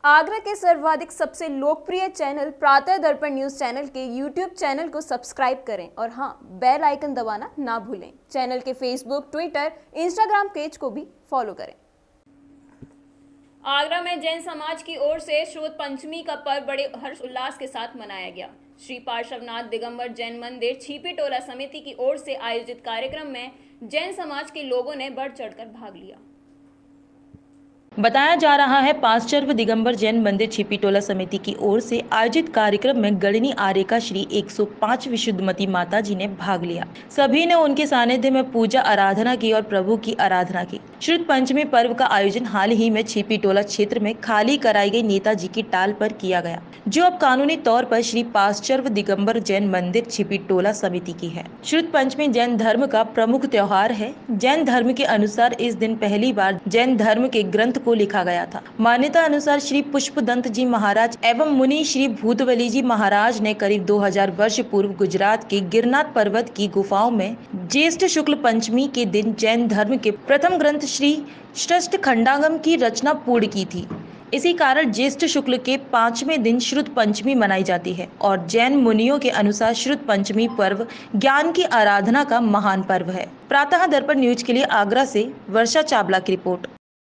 आगरा के सर्वाधिक सबसे लोकप्रिय channel Pratah Darpan news channel के यूट्यूब चैनल को सब्सक्राइब करें और हाँ, बेल आइकन दबाना ना भूलें। चैनल के फेसबुक, ट्विटर, इंस्टाग्राम पेज को भी फॉलो करें। आगरा में जैन समाज की ओर से श्रोत पंचमी का पर्व बड़े हर्ष उल्लास के साथ मनाया गया। श्री पार्श्वनाथ दिगंबर जैन मंदिर छिपी टोला समिति की ओर से आयोजित कार्यक्रम में जैन समाज के लोगों ने बढ़ चढ़कर भाग लिया। बताया जा रहा है पार्श्व दिगंबर जैन मंदिर छिपी टोला समिति की ओर से आयोजित कार्यक्रम में गणनी आर्यका श्री 105 विशुद्धमती माता जी ने भाग लिया। सभी ने उनके सानिध्य में पूजा आराधना की और प्रभु की आराधना की। श्रुत पंचमी पर्व का आयोजन हाल ही में छिपी टोला क्षेत्र में खाली कराई गई नेताजी की टाल पर किया गया, जो अब कानूनी तौर पर श्री पार्श्व दिगंबर जैन मंदिर छिपी टोला समिति की है। श्रुत पंचमी जैन धर्म का प्रमुख त्योहार है। जैन धर्म के अनुसार इस दिन पहली बार जैन धर्म के ग्रंथ को लिखा गया था। मान्यता अनुसार श्री पुष्पदंत जी महाराज एवं मुनि श्री भूतबली जी महाराज ने करीब 2000 वर्ष पूर्व गुजरात के गिरनार पर्वत की गुफाओं में ज्येष्ठ शुक्ल पंचमी के दिन जैन धर्म के प्रथम ग्रंथ श्री षष्ठ खंडागम की रचना पूर्ण की थी। इसी कारण ज्येष्ठ शुक्ल के 5वें दिन श्रुत पंचमी मनाई जाती है और जैन मुनियों के अनुसार श्रुत पंचमी पर्व ज्ञान की आराधना का महान पर्व है। प्रातः दर्पण न्यूज के लिए आगरा से वर्षा चावला की रिपोर्ट।